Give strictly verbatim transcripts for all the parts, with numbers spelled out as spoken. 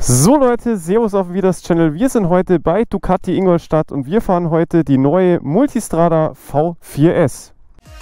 So Leute, Servus auf Vidas Channel. Wir sind heute bei Ducati Ingolstadt und wir fahren heute die neue Multistrada V vier S.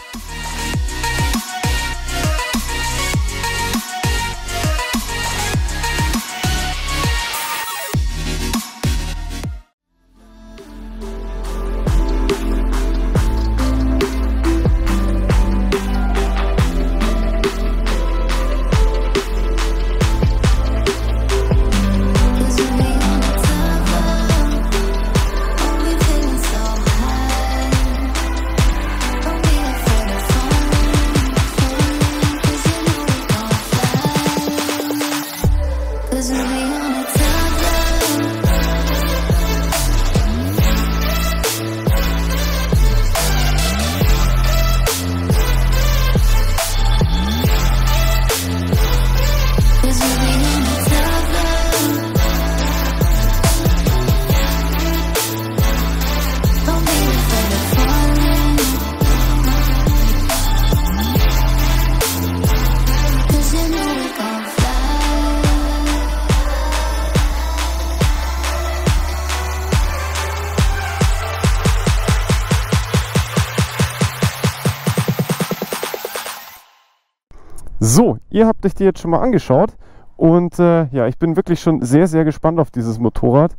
So, ihr habt euch die jetzt schon mal angeschaut und äh, ja, ich bin wirklich schon sehr, sehr gespannt auf dieses Motorrad.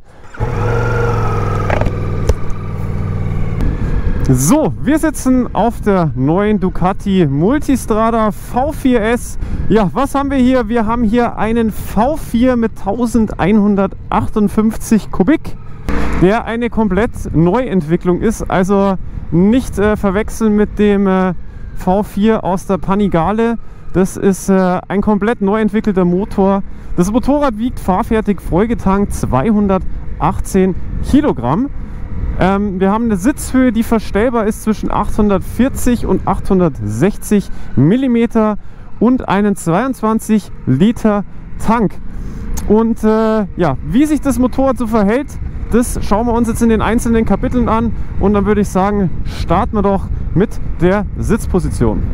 So, wir sitzen auf der neuen Ducati Multistrada V vier S. Ja, was haben wir hier? Wir haben hier einen V vier mit elfhundertachtundfünfzig Kubik, der eine komplett Neuentwicklung ist, also nicht äh, verwechseln mit dem äh, V vier aus der Panigale. Das ist äh, ein komplett neu entwickelter Motor. Das Motorrad wiegt fahrfertig vollgetankt zweihundertachtzehn Kilogramm. Ähm, wir haben eine Sitzhöhe, die verstellbar ist zwischen achthundertvierzig und achthundertsechzig Millimeter und einen zweiundzwanzig Liter Tank. Und äh, ja, wie sich das Motorrad so verhält, das schauen wir uns jetzt in den einzelnen Kapiteln an. Und dann würde ich sagen, starten wir doch mit der Sitzposition.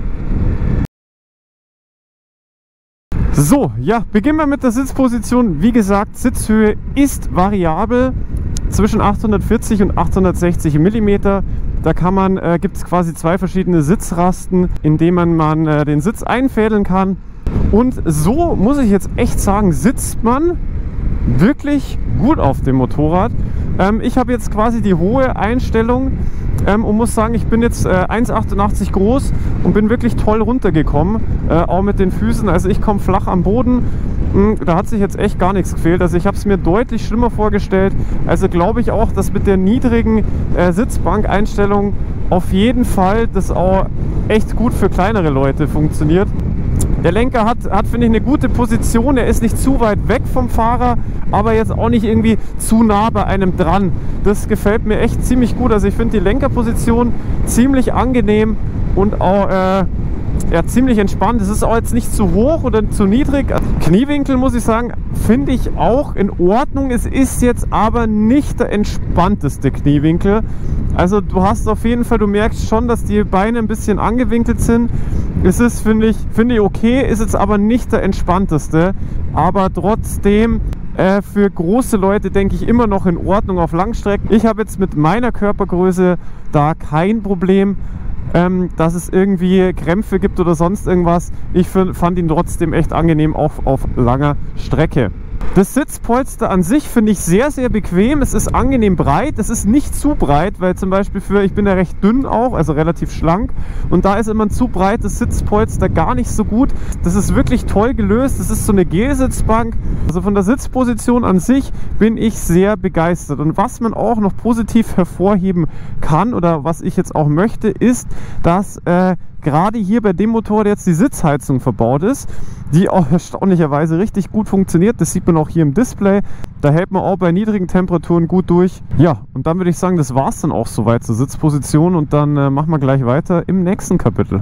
So, ja, beginnen wir mit der Sitzposition. Wie gesagt, Sitzhöhe ist variabel zwischen achthundertvierzig und achthundertsechzig Millimeter. Da kann man, äh, gibt es quasi zwei verschiedene Sitzrasten, in denen man, man äh, den Sitz einfädeln kann. Und so muss ich jetzt echt sagen, sitzt man wirklich gut auf dem Motorrad. Ähm, ich habe jetzt quasi die hohe Einstellung ähm, und muss sagen, ich bin jetzt äh, eins Komma achtundachtzig groß und bin wirklich toll runtergekommen, äh, auch mit den Füßen. Also ich komme flach am Boden. Da hat sich jetzt echt gar nichts gefehlt. Also ich habe es mir deutlich schlimmer vorgestellt. Also glaube ich auch, dass mit der niedrigen äh, Sitzbankeinstellung auf jeden Fall das auch echt gut für kleinere Leute funktioniert. Der Lenker hat, hat finde ich, eine gute Position. Er ist nicht zu weit weg vom Fahrer, aber jetzt auch nicht irgendwie zu nah bei einem dran. Das gefällt mir echt ziemlich gut. Also ich finde die Lenkerposition ziemlich angenehm und auch äh, ja, ziemlich entspannt. Es ist auch jetzt nicht zu hoch oder zu niedrig. Kniewinkel, muss ich sagen, finde ich auch in Ordnung. Es ist jetzt aber nicht der entspannteste Kniewinkel. Also du hast auf jeden Fall, du merkst schon, dass die Beine ein bisschen angewinkelt sind. Es ist, finde ich, finde ich okay, ist jetzt aber nicht der entspannteste. Aber trotzdem äh, für große Leute, denke ich, immer noch in Ordnung auf Langstrecken. Ich habe jetzt mit meiner Körpergröße da kein Problem, Ähm, dass es irgendwie Krämpfe gibt oder sonst irgendwas. Ich fand ihn trotzdem echt angenehm, auch auf langer Strecke. Das Sitzpolster an sich finde ich sehr, sehr bequem. Es ist angenehm breit. Es ist nicht zu breit, weil zum Beispiel für, ich bin ja recht dünn auch, also relativ schlank. Und da ist immer ein zu breites Sitzpolster gar nicht so gut. Das ist wirklich toll gelöst. Das ist so eine Gelsitzbank. Also von der Sitzposition an sich bin ich sehr begeistert. Und was man auch noch positiv hervorheben kann oder was ich jetzt auch möchte, ist, dass äh, gerade hier bei dem Motorrad jetzt die Sitzheizung verbaut ist, die auch erstaunlicherweise richtig gut funktioniert. Das sieht man auch hier im Display. Da hält man auch bei niedrigen Temperaturen gut durch. Ja, und dann würde ich sagen, das war es dann auch soweit zur Sitzposition und dann äh, machen wir gleich weiter im nächsten Kapitel.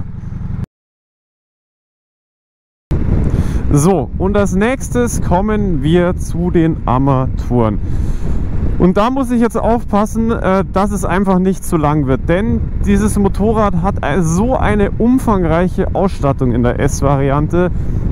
So, und als nächstes kommen wir zu den Armaturen. Und da muss ich jetzt aufpassen, dass es einfach nicht zu lang wird, denn dieses Motorrad hat so eine umfangreiche Ausstattung in der S-Variante.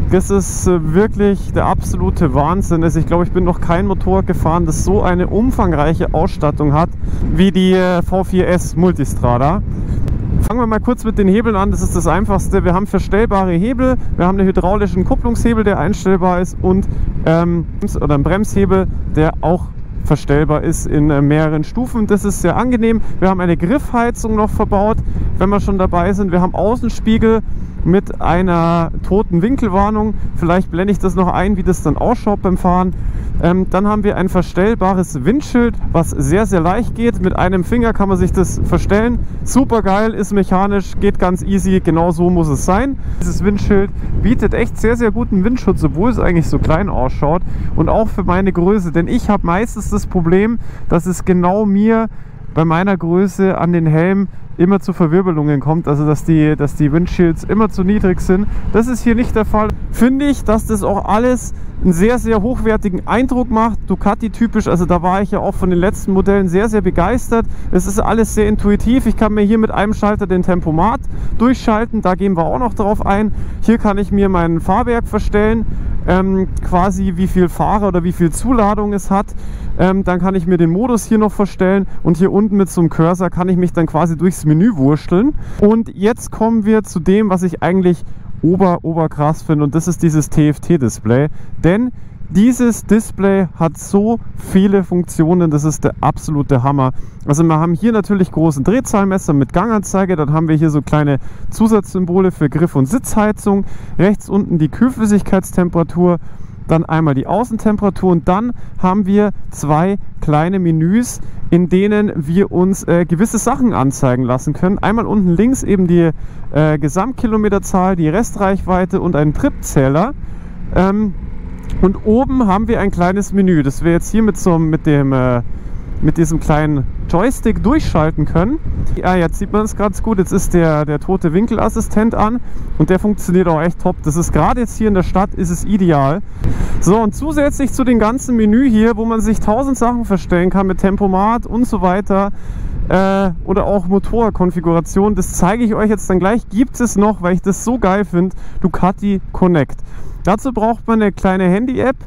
Das ist wirklich der absolute Wahnsinn. Also ich glaube, ich bin noch kein Motorrad gefahren, das so eine umfangreiche Ausstattung hat wie die V vier S Multistrada. Fangen wir mal kurz mit den Hebeln an, das ist das Einfachste. Wir haben verstellbare Hebel, wir haben einen hydraulischen Kupplungshebel, der einstellbar ist, und ähm, oder einen Bremshebel, der auch verstellbar ist in äh, mehreren Stufen. Das ist sehr angenehm. Wir haben eine Griffheizung noch verbaut, wenn wir schon dabei sind. Wir haben Außenspiegel mit einer toten Winkelwarnung. Vielleicht blende ich das noch ein, wie das dann ausschaut beim Fahren. Ähm, dann haben wir ein verstellbares Windschild, was sehr, sehr leicht geht. Mit einem Finger kann man sich das verstellen. Super geil, ist mechanisch, geht ganz easy. Genau so muss es sein. Dieses Windschild bietet echt sehr, sehr guten Windschutz, obwohl es eigentlich so klein ausschaut. Und auch für meine Größe, denn ich habe meistens das Problem, dass es genau mir bei meiner Größe an den Helm immer zu Verwirbelungen kommt, also dass die, dass die Windshields immer zu niedrig sind. Das ist hier nicht der Fall. Finde ich, dass das auch alles einen sehr, sehr hochwertigen Eindruck macht. Ducati typisch, also da war ich ja auch von den letzten Modellen sehr, sehr begeistert. Es ist alles sehr intuitiv. Ich kann mir hier mit einem Schalter den Tempomat durchschalten, da gehen wir auch noch drauf ein. Hier kann ich mir mein Fahrwerk verstellen, ähm, quasi wie viel Fahrer oder wie viel Zuladung es hat. Ähm, dann kann ich mir den Modus hier noch verstellen und hier unten mit so einem Cursor kann ich mich dann quasi durchs Menü wursteln. Und jetzt kommen wir zu dem, was ich eigentlich ober, oberkrass finde, und das ist dieses T F T-Display. Denn dieses Display hat so viele Funktionen, das ist der absolute Hammer. Also wir haben hier natürlich großen Drehzahlmesser mit Ganganzeige, dann haben wir hier so kleine Zusatzsymbole für Griff- und Sitzheizung, rechts unten die Kühlflüssigkeitstemperatur, dann einmal die Außentemperatur, und dann haben wir zwei kleine Menüs, in denen wir uns äh, gewisse Sachen anzeigen lassen können. Einmal unten links eben die äh, Gesamtkilometerzahl, die Restreichweite und einen Tripzähler. Ähm, und oben haben wir ein kleines Menü, das wir jetzt hier mit, so, mit, dem, äh, mit diesem kleinen Joystick durchschalten können. Ja, jetzt sieht man es ganz gut. Jetzt ist der, der tote Winkelassistent an und der funktioniert auch echt top. Das ist gerade jetzt hier in der Stadt, ist es ideal. So, und zusätzlich zu dem ganzen Menü hier, wo man sich tausend Sachen verstellen kann mit Tempomat und so weiter, äh, oder auch Motorkonfiguration, das zeige ich euch jetzt dann gleich, gibt es noch, weil ich das so geil finde, Ducati Connect. Dazu braucht man eine kleine Handy-App,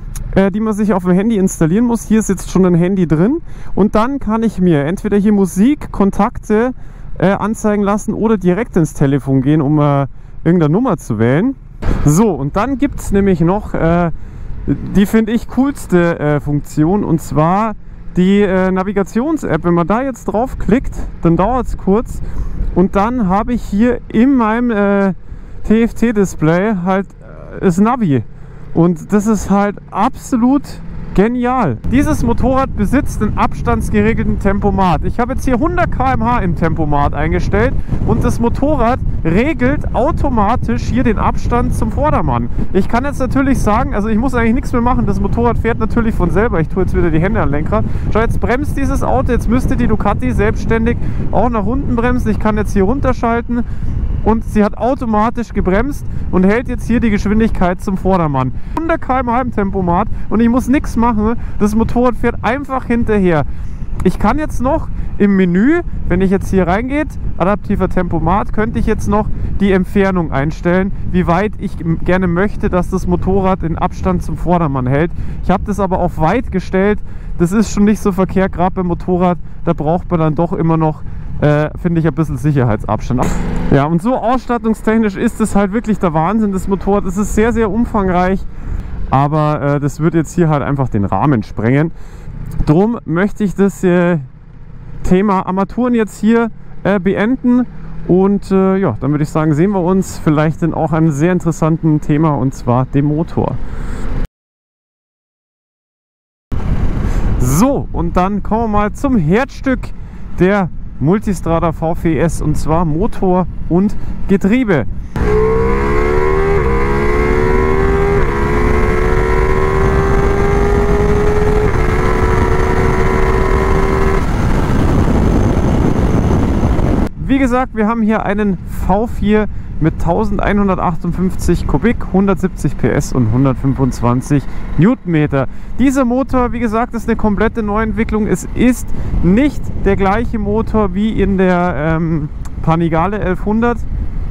die man sich auf dem Handy installieren muss. Hier ist jetzt schon ein Handy drin, und dann kann ich mir entweder hier Musik, Kontakte äh, anzeigen lassen oder direkt ins Telefon gehen, um äh, irgendeine Nummer zu wählen. So, und dann gibt es nämlich noch äh, die, finde ich, coolste äh, Funktion, und zwar die äh, Navigations-App. Wenn man da jetzt drauf klickt, dann dauert es kurz, und dann habe ich hier in meinem äh, T F T-Display halt äh, das Navi. Und das ist halt absolut genial. Dieses Motorrad besitzt einen abstandsgeregelten Tempomat. Ich habe jetzt hier hundert Kilometer pro Stunde im Tempomat eingestellt, und das Motorrad regelt automatisch hier den Abstand zum Vordermann. Ich kann jetzt natürlich sagen, also ich muss eigentlich nichts mehr machen, das Motorrad fährt natürlich von selber. Ich tue jetzt wieder die Hände an den Lenkrad. Schau, jetzt bremst dieses Auto, jetzt müsste die Ducati selbstständig auch nach unten bremsen. Ich kann jetzt hier runterschalten, und sie hat automatisch gebremst und hält jetzt hier die Geschwindigkeit zum Vordermann. hundert Kilometer pro Stunde im Tempomat, und ich muss nichts machen. Das Motorrad fährt einfach hinterher. Ich kann jetzt noch im Menü, wenn ich jetzt hier reingeht, adaptiver Tempomat, könnte ich jetzt noch die Entfernung einstellen, wie weit ich gerne möchte, dass das Motorrad den Abstand zum Vordermann hält. Ich habe das aber auf weit gestellt. Das ist schon nicht so verkehrt, gerade beim Motorrad. Da braucht man dann doch immer noch, äh, finde ich, ein bisschen Sicherheitsabstand. Ja, und so ausstattungstechnisch ist es halt wirklich der Wahnsinn, das Motorrad. Es ist sehr, sehr umfangreich, aber äh, das wird jetzt hier halt einfach den Rahmen sprengen. Drum möchte ich das äh, Thema Armaturen jetzt hier äh, beenden, und äh, ja, dann würde ich sagen, sehen wir uns vielleicht in auch einem sehr interessanten Thema, und zwar dem Motor. So, und dann kommen wir mal zum Herzstück der Multistrada V vier S, und zwar Motor und Getriebe. Wie gesagt, wir haben hier einen V vier mit eintausendeinhundertachtundfünfzig Kubik, hundertsiebzig P S und hundertfünfundzwanzig Newtonmeter. Dieser Motor, wie gesagt, ist eine komplette Neuentwicklung. Es ist nicht der gleiche Motor wie in der ähm, Panigale elfhundert.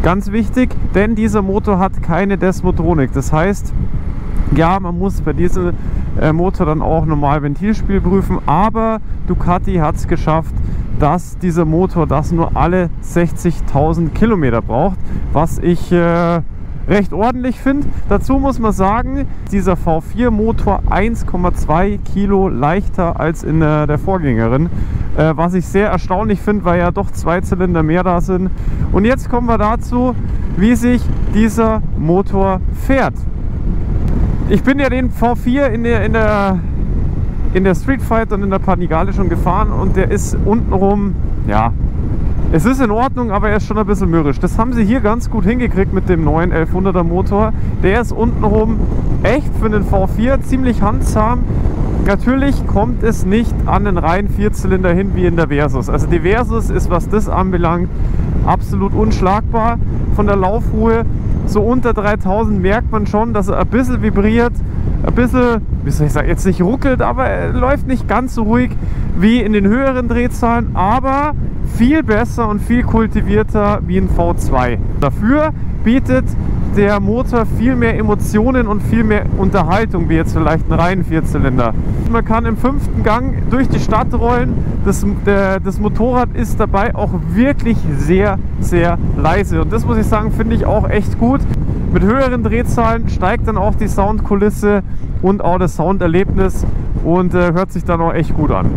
Ganz wichtig, denn dieser Motor hat keine Desmotronik. Das heißt, ja, man muss bei diesem äh, Motor dann auch normal Ventilspiel prüfen, aber Ducati hat es geschafft, dass dieser Motor das nur alle sechzigtausend Kilometer braucht, was ich äh, recht ordentlich finde. Dazu muss man sagen, dieser V vier Motor eins Komma zwei Kilo leichter als in der, der Vorgängerin, äh, was ich sehr erstaunlich finde, weil ja doch zwei Zylinder mehr da sind. Und jetzt kommen wir dazu, wie sich dieser Motor fährt. Ich bin ja den V vier in der, in der, in der Street Fighter und in der Panigale schon gefahren und der ist untenrum, ja, es ist in Ordnung, aber er ist schon ein bisschen mürrisch. Das haben sie hier ganz gut hingekriegt mit dem neuen elfhunderter Motor. Der ist untenrum echt für den V vier ziemlich handsam. Natürlich kommt es nicht an den reinen Vierzylinder hin wie in der Versus. Also die Versus ist, was das anbelangt, absolut unschlagbar von der Laufruhe. So unter dreitausend merkt man schon, dass er ein bisschen vibriert, ein bisschen, wie soll ich sagen, jetzt nicht ruckelt, aber er läuft nicht ganz so ruhig wie in den höheren Drehzahlen, aber viel besser und viel kultivierter wie ein V zwei. Dafür bietet der Motor viel mehr Emotionen und viel mehr Unterhaltung wie jetzt vielleicht ein reinen Vierzylinder. Man kann im fünften Gang durch die Stadt rollen. Das, der, das Motorrad ist dabei auch wirklich sehr, sehr leise. Und das muss ich sagen, finde ich auch echt gut. Mit höheren Drehzahlen steigt dann auch die Soundkulisse und auch das Sounderlebnis und äh, hört sich dann auch echt gut an.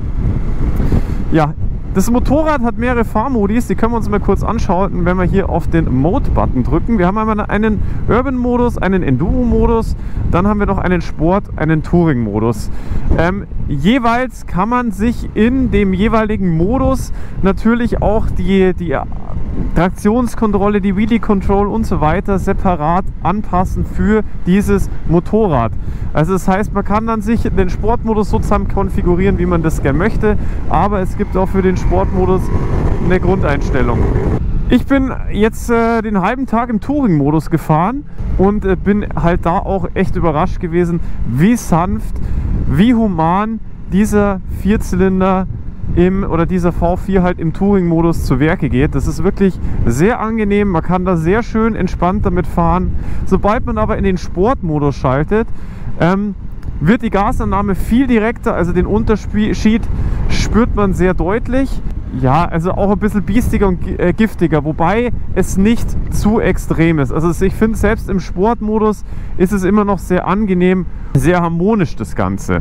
Ja, das Motorrad hat mehrere Fahrmodis, die können wir uns mal kurz anschauen, wenn wir hier auf den Mode-Button drücken. Wir haben einmal einen Urban-Modus, einen Enduro-Modus, dann haben wir noch einen Sport-, einen Touring-Modus. Ähm, jeweils kann man sich in dem jeweiligen Modus natürlich auch die, die Traktionskontrolle, die Wheelie Control und so weiter separat anpassen für dieses Motorrad. Also das heißt, man kann dann sich den Sportmodus so zusammen konfigurieren, wie man das gerne möchte, aber es gibt auch für den Sportmodus eine Grundeinstellung. Ich bin jetzt äh, den halben Tag im Touring-Modus gefahren und äh, bin halt da auch echt überrascht gewesen, wie sanft, wie human dieser Vierzylinder im, oder dieser V vier halt im Touring-Modus zu Werke geht. Das ist wirklich sehr angenehm, man kann da sehr schön entspannt damit fahren. Sobald man aber in den Sportmodus schaltet, ähm, wird die Gasannahme viel direkter, also den Unterschied spürt man sehr deutlich. Ja, also auch ein bisschen biestiger und äh, giftiger, wobei es nicht zu extrem ist. Also ich finde, selbst im Sportmodus ist es immer noch sehr angenehm, sehr harmonisch das Ganze.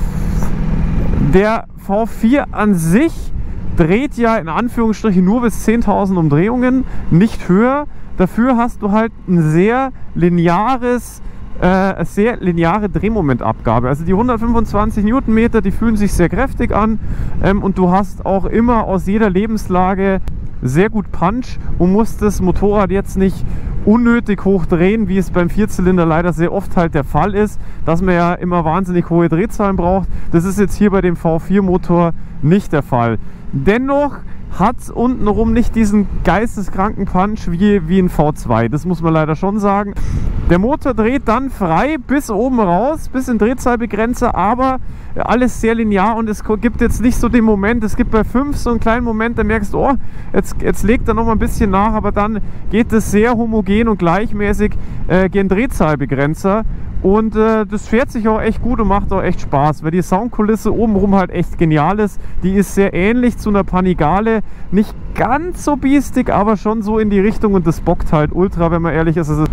Der V vier an sich dreht ja in Anführungsstrichen nur bis zehntausend Umdrehungen, nicht höher. Dafür hast du halt ein sehr lineares, äh, sehr lineare Drehmomentabgabe. Also die hundertfünfundzwanzig Newtonmeter, die fühlen sich sehr kräftig an ähm, und du hast auch immer aus jeder Lebenslage sehr gut Punch und musst das Motorrad jetzt nicht unnötig hoch drehen, wie es beim Vierzylinder leider sehr oft halt der Fall ist, dass man ja immer wahnsinnig hohe Drehzahlen braucht. Das ist jetzt hier bei dem V vier Motor nicht der Fall. Dennoch hat es untenrum nicht diesen geisteskranken Punch wie, wie ein V zwei. Das muss man leider schon sagen. Der Motor dreht dann frei bis oben raus, bis in Drehzahlbegrenzer, aber alles sehr linear und es gibt jetzt nicht so den Moment, es gibt bei fünf so einen kleinen Moment, da merkst du, oh, jetzt, jetzt legt er noch mal ein bisschen nach, aber dann geht es sehr homogen und gleichmäßig äh, gen Drehzahlbegrenzer. Und äh, das fährt sich auch echt gut und macht auch echt Spaß, weil die Soundkulisse obenrum halt echt genial ist. Die ist sehr ähnlich zu einer Panigale, nicht ganz so biestig, aber schon so in die Richtung und das bockt halt ultra, wenn man ehrlich ist. Also,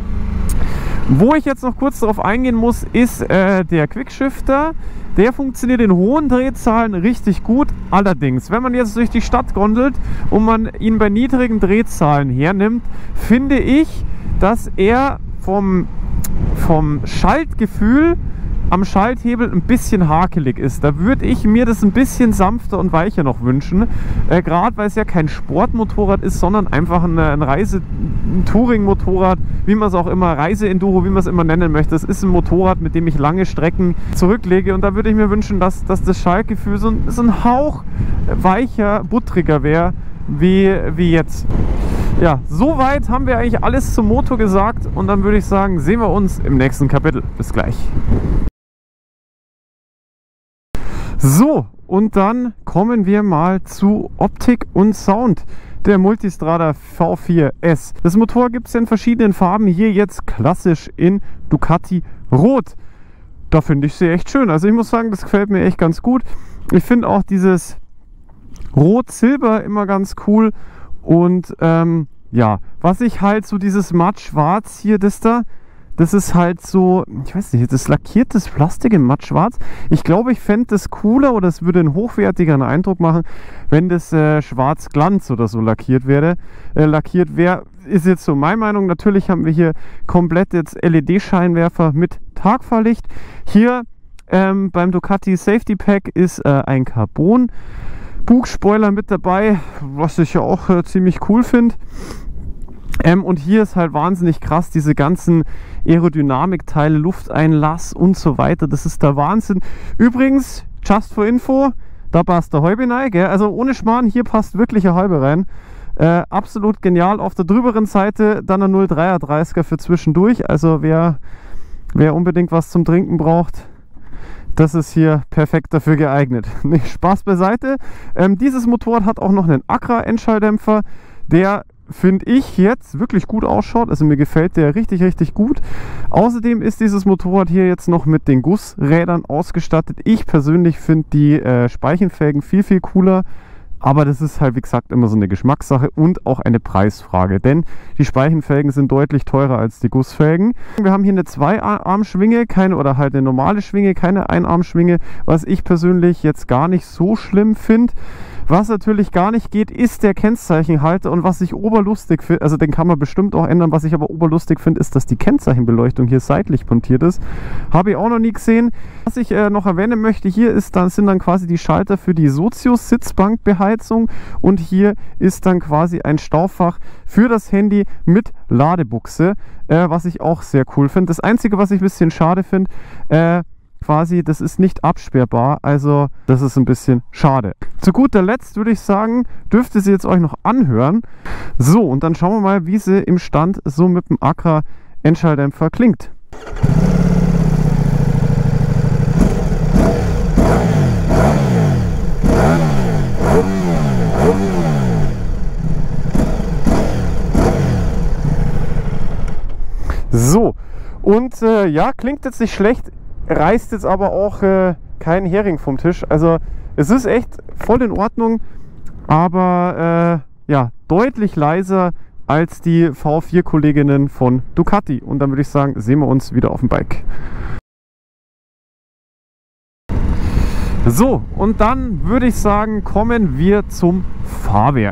wo ich jetzt noch kurz darauf eingehen muss, ist äh, der Quickshifter. Der funktioniert in hohen Drehzahlen richtig gut. Allerdings, wenn man jetzt durch die Stadt gondelt und man ihn bei niedrigen Drehzahlen hernimmt, finde ich, dass er vom vom Schaltgefühl am Schalthebel ein bisschen hakelig ist. Da würde ich mir das ein bisschen sanfter und weicher noch wünschen. Äh, Gerade weil es ja kein Sportmotorrad ist, sondern einfach ein, ein Reise-, ein Touring-Motorrad, wie man es auch immer, Reise-Enduro, wie man es immer nennen möchte. Es ist ein Motorrad, mit dem ich lange Strecken zurücklege und da würde ich mir wünschen, dass, dass das Schaltgefühl so ein, so ein Hauch weicher, buttriger wäre, wie, wie jetzt. Ja, soweit haben wir eigentlich alles zum Motor gesagt und dann würde ich sagen, sehen wir uns im nächsten Kapitel. Bis gleich. So, und dann kommen wir mal zu Optik und Sound. der Multistrada V vier S. Das Motorrad gibt es in verschiedenen Farben, hier jetzt klassisch in Ducati Rot. Da finde ich sie echt schön. Also ich muss sagen, das gefällt mir echt ganz gut. Ich finde auch dieses Rot-Silber immer ganz cool. Und ähm, ja, was ich halt so dieses Matt-Schwarz hier, das da, das ist halt so, ich weiß nicht, das lackiertes Plastik in Matt-Schwarz. Ich glaube, ich fände das cooler oder es würde einen hochwertigeren Eindruck machen, wenn das äh, Schwarz-Glanz oder so lackiert wäre. Äh, lackiert wäre, ist jetzt so meine Meinung. Natürlich haben wir hier komplett jetzt L E D-Scheinwerfer mit Tagfahrlicht. Hier ähm, beim Ducati Safety Pack ist äh, ein Carbon Bugspoiler mit dabei, was ich ja auch äh, ziemlich cool finde. Ähm, und hier ist halt wahnsinnig krass, diese ganzen Aerodynamikteile, Lufteinlass und so weiter. Das ist der Wahnsinn. Übrigens, just for info, da passt der Halbe rein, gell? Also ohne Schmarrn, hier passt wirklich eine Halbe rein. Äh, absolut genial. Auf der drüberen Seite dann ein null Komma dreiunddreißiger für zwischendurch. Also wer, wer unbedingt was zum Trinken braucht, das ist hier perfekt dafür geeignet. Nee, Spaß beiseite. Ähm, dieses Motorrad hat auch noch einen Accra-Endschalldämpfer, der, finde ich, jetzt wirklich gut ausschaut. Also mir gefällt der richtig, richtig gut. Außerdem ist dieses Motorrad hier jetzt noch mit den Gussrädern ausgestattet. Ich persönlich finde die äh, Speichenfelgen viel, viel cooler. Aber das ist halt, wie gesagt, immer so eine Geschmackssache und auch eine Preisfrage, denn die Speichenfelgen sind deutlich teurer als die Gussfelgen. Wir haben hier eine Zweiarmschwinge, keine oder halt eine normale Schwinge, keine Einarmschwinge, was ich persönlich jetzt gar nicht so schlimm finde. Was natürlich gar nicht geht, ist der Kennzeichenhalter, und was ich oberlustig finde, also den kann man bestimmt auch ändern, was ich aber oberlustig finde, ist, dass die Kennzeichenbeleuchtung hier seitlich montiert ist. Habe ich auch noch nie gesehen. Was ich äh, noch erwähnen möchte, hier ist dann, sind dann quasi die Schalter für die Sozius-Sitzbankbeheizung, und hier ist dann quasi ein Staufach für das Handy mit Ladebuchse, äh, was ich auch sehr cool finde. Das Einzige, was ich ein bisschen schade finde, äh, quasi, das ist nicht absperrbar, also das ist ein bisschen schade. Zu guter Letzt würde ich sagen, dürft ihr sie jetzt euch noch anhören. So, und dann schauen wir mal, wie sie im Stand so mit dem Accra Endschalldämpfer klingt. So, und äh, ja, klingt jetzt nicht schlecht, reißt jetzt aber auch äh, kein Hering vom Tisch. Also es ist echt voll in Ordnung, aber äh, ja, deutlich leiser als die V vier Kolleginnen von Ducati. Und dann würde ich sagen, sehen wir uns wieder auf dem Bike. So, und dann würde ich sagen, kommen wir zum Fahrwerk.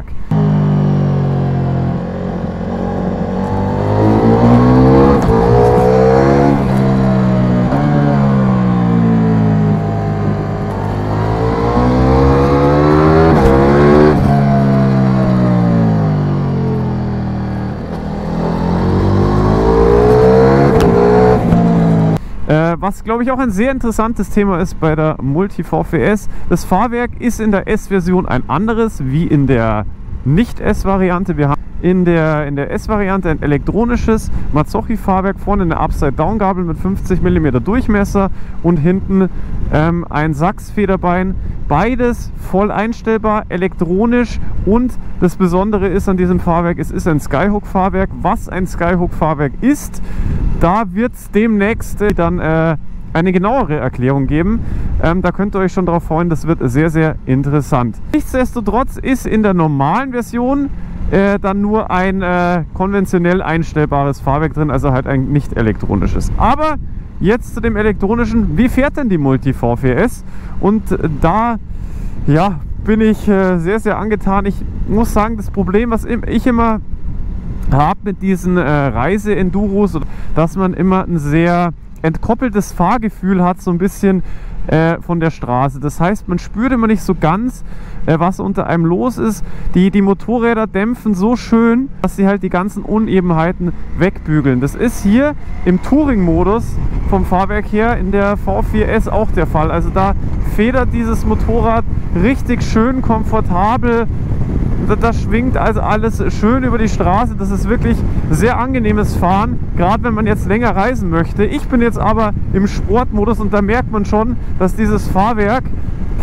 Was, glaube ich, auch ein sehr interessantes Thema ist bei der Multi V vier S. Das Fahrwerk ist in der S-Version ein anderes wie in der Nicht-S-Variante. Wir haben in der, in der S-Variante ein elektronisches Mazzocchi-Fahrwerk, vorne eine Upside-Down-Gabel mit fünfzig Millimeter Durchmesser und hinten ähm, ein Sachs-Federbein. Beides voll einstellbar, elektronisch, und das Besondere ist an diesem Fahrwerk, es ist ein Skyhook-Fahrwerk. Was ein Skyhook-Fahrwerk ist, da wird es demnächst äh, dann äh, eine genauere Erklärung geben. Ähm, da könnt ihr euch schon darauf freuen, das wird sehr, sehr interessant. Nichtsdestotrotz ist in der normalen Version äh, dann nur ein äh, konventionell einstellbares Fahrwerk drin, also halt ein nicht elektronisches. Aber jetzt zu dem elektronischen. Wie fährt denn die Multi V vier S? Und äh, da ja, bin ich äh, sehr, sehr angetan. Ich muss sagen, das Problem, was ich immer habe mit diesen äh, Reise-Enduros, dass man immer ein sehr entkoppeltes Fahrgefühl hat, so ein bisschen äh, von der Straße. Das heißt, man spürt immer nicht so ganz, äh, was unter einem los ist. Die, die Motorräder dämpfen so schön, dass sie halt die ganzen Unebenheiten wegbügeln. Das ist hier im Touring-Modus vom Fahrwerk her in der V vier S auch der Fall. Also da federt dieses Motorrad richtig schön komfortabel. Das schwingt also alles schön über die Straße. Das ist wirklich sehr angenehmes Fahren, gerade wenn man jetzt länger reisen möchte. Ich bin jetzt aber im Sportmodus, und da merkt man schon, dass dieses Fahrwerk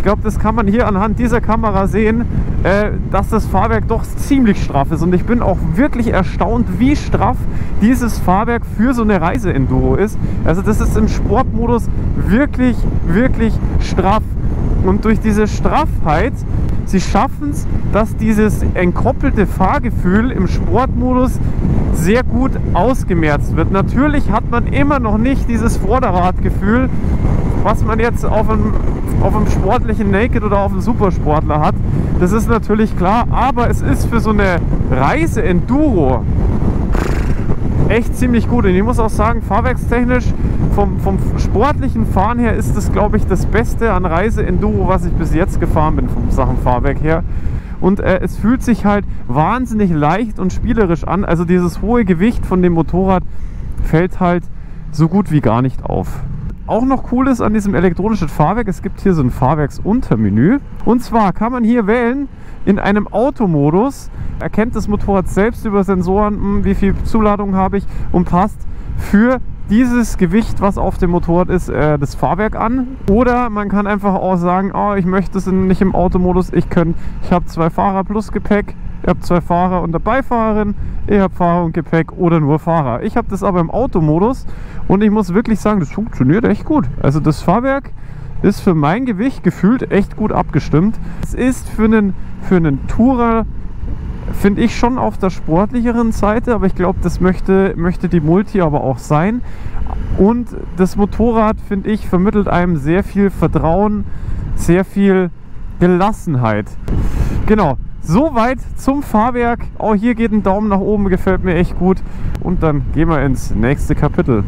glaube, das kann man hier anhand dieser Kamera sehen, äh, dass das Fahrwerk doch ziemlich straff ist. Und ich bin auch wirklich erstaunt, wie straff dieses Fahrwerk für so eine Reise-Enduro ist. Also das ist im Sportmodus wirklich, wirklich straff. Und durch diese Straffheit, sie schaffen es, dass dieses entkoppelte Fahrgefühl im Sportmodus sehr gut ausgemerzt wird. Natürlich hat man immer noch nicht dieses Vorderradgefühl, was man jetzt auf einem, auf einem sportlichen Naked oder auf einem Supersportler hat. Das ist natürlich klar, aber es ist für so eine Reise-Enduro echt ziemlich gut. Und ich muss auch sagen, fahrwerkstechnisch, vom, vom sportlichen Fahren her ist das, glaube ich, das Beste an Reise-Enduro, was ich bis jetzt gefahren bin, vom Sachen Fahrwerk her. Und äh, es fühlt sich halt wahnsinnig leicht und spielerisch an. Also dieses hohe Gewicht von dem Motorrad fällt halt so gut wie gar nicht auf. Auch noch cool ist an diesem elektronischen Fahrwerk, es gibt hier so ein Fahrwerksuntermenü. Und zwar kann man hier wählen, in einem Automodus erkennt das Motorrad selbst über Sensoren, wie viel Zuladung habe ich, und passt für dieses Gewicht, was auf dem Motorrad ist, äh, das Fahrwerk an. Oder man kann einfach auch sagen, oh, ich möchte es nicht im Automodus, ich, ich habe zwei Fahrer plus Gepäck, ich habe zwei Fahrer und eine Beifahrerin, ich habe Fahrer und Gepäck oder nur Fahrer. Ich habe das aber im Automodus und ich muss wirklich sagen, das funktioniert echt gut. Also das Fahrwerk ist für mein Gewicht gefühlt echt gut abgestimmt. Es ist für einen, für einen Tourer, finde ich, schon auf der sportlicheren Seite, aber ich glaube, das möchte, möchte die Multi aber auch sein. Und das Motorrad, finde ich, vermittelt einem sehr viel Vertrauen, sehr viel Gelassenheit. Genau, soweit zum Fahrwerk. Auch hier geht ein Daumen nach oben, gefällt mir echt gut. Und dann gehen wir ins nächste Kapitel.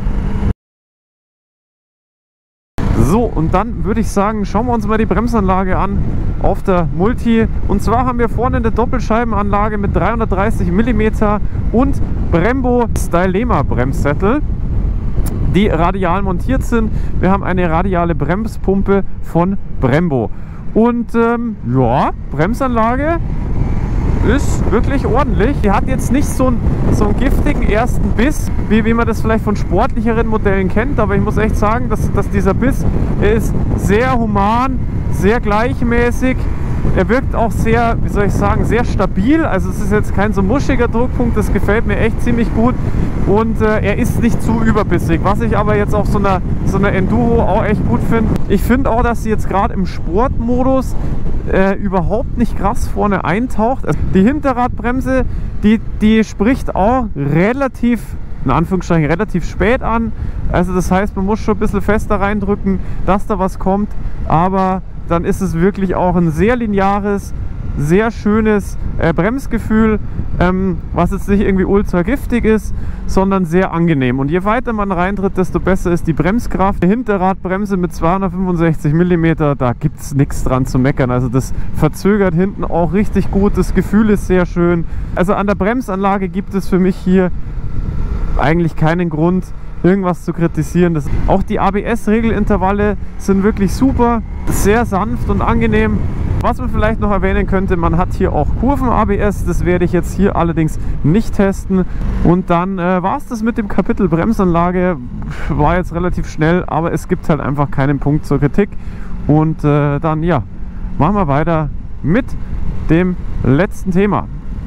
So, und dann würde ich sagen, schauen wir uns mal die Bremsanlage an auf der Multi. Und zwar haben wir vorne eine Doppelscheibenanlage mit dreihundertdreißig Millimeter und Brembo Stylema Bremssättel, die radial montiert sind. Wir haben eine radiale Bremspumpe von Brembo. Und ähm, ja, Bremsanlage ist wirklich ordentlich. Die hat jetzt nicht so einen, so einen giftigen ersten Biss, wie, wie man das vielleicht von sportlicheren Modellen kennt. Aber ich muss echt sagen, dass, dass dieser Biss ist sehr human, sehr gleichmäßig. Er wirkt auch sehr, wie soll ich sagen, sehr stabil. Also es ist jetzt kein so muschiger Druckpunkt, das gefällt mir echt ziemlich gut. Und äh, er ist nicht zu überbissig, was ich aber jetzt auf so einer, so einer Enduro auch echt gut finde. Ich finde auch, dass sie jetzt gerade im Sportmodus äh, überhaupt nicht krass vorne eintaucht. Also die Hinterradbremse, die, die spricht auch relativ, in Anführungsstrichen, relativ spät an. Also das heißt, man muss schon ein bisschen fester reindrücken, dass da was kommt. Aber dann ist es wirklich auch ein sehr lineares, sehr schönes äh, Bremsgefühl, ähm, was jetzt nicht irgendwie ultra giftig ist, sondern sehr angenehm. Und je weiter man reintritt, desto besser ist die Bremskraft. Die Hinterradbremse mit zweihundertfünfundsechzig Millimeter, da gibt es nichts dran zu meckern. Also das verzögert hinten auch richtig gut, das Gefühl ist sehr schön. Also an der Bremsanlage gibt es für mich hier eigentlich keinen Grund, irgendwas zu kritisieren. Das, auch die A B S-Regelintervalle sind wirklich super, sehr sanft und angenehm. Was man vielleicht noch erwähnen könnte, man hat hier auch Kurven-A B S, das werde ich jetzt hier allerdings nicht testen. Und dann äh, war es das mit dem Kapitel Bremsanlage, war jetzt relativ schnell, aber es gibt halt einfach keinen Punkt zur Kritik. Und äh, dann, ja, machen wir weiter mit dem letzten Thema.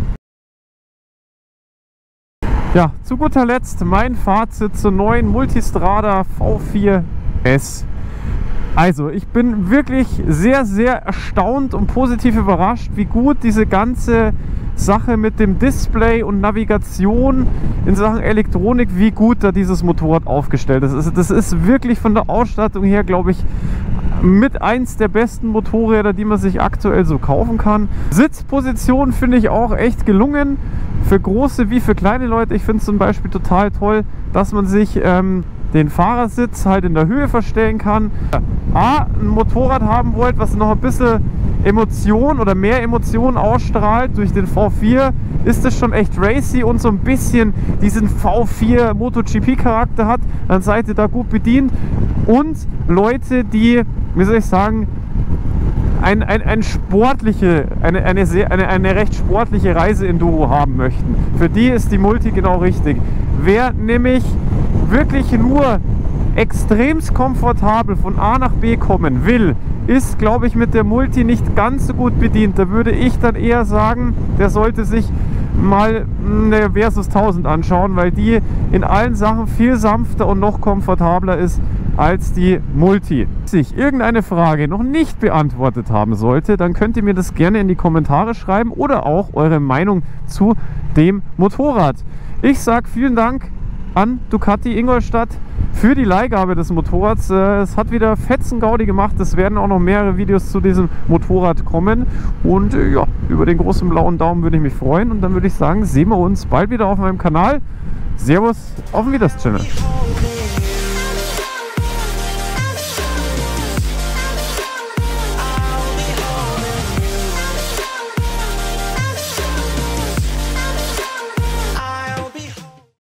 Ja, zu guter Letzt mein Fazit zur neuen Multistrada V vier S. Also, ich bin wirklich sehr, sehr erstaunt und positiv überrascht, wie gut diese ganze Sache mit dem Display und Navigation in Sachen Elektronik, wie gut da dieses Motorrad aufgestellt ist. Also, das ist wirklich von der Ausstattung her, glaube ich, mit eins der besten Motorräder, die man sich aktuell so kaufen kann. Sitzposition finde ich auch echt gelungen. Für große wie für kleine Leute. Ich finde es zum Beispiel total toll, dass man sich ähm, den Fahrersitz halt in der Höhe verstellen kann. A, ein Motorrad haben wollt, was noch ein bisschen Emotion oder mehr Emotionen ausstrahlt durch den V vier, ist es schon echt racy und so ein bisschen diesen V vier MotoGP Charakter hat, dann seid ihr da gut bedient. Und Leute, die, wie soll ich sagen, ein, ein, ein sportliche, eine, eine, sehr, eine, eine recht sportliche Reise-Enduro haben möchten, für die ist die Multi genau richtig. Wer nämlich wirklich nur extremst komfortabel von A nach B kommen will, ist, glaube ich, mit der Multi nicht ganz so gut bedient. Da würde ich dann eher sagen, der sollte sich mal eine Versus tausend anschauen, weil die in allen Sachen viel sanfter und noch komfortabler ist als die Multi. Wenn sich irgendeine Frage noch nicht beantwortet haben sollte, dann könnt ihr mir das gerne in die Kommentare schreiben oder auch eure Meinung zu dem Motorrad. Ich sage vielen Dank an Ducati Ingolstadt für die Leihgabe des Motorrads. Es hat wieder Fetzengaudi gemacht. Es werden auch noch mehrere Videos zu diesem Motorrad kommen. Und ja, über den großen blauen Daumen würde ich mich freuen. Und dann würde ich sagen, sehen wir uns bald wieder auf meinem Kanal. Servus, auf dem Wieders Channel.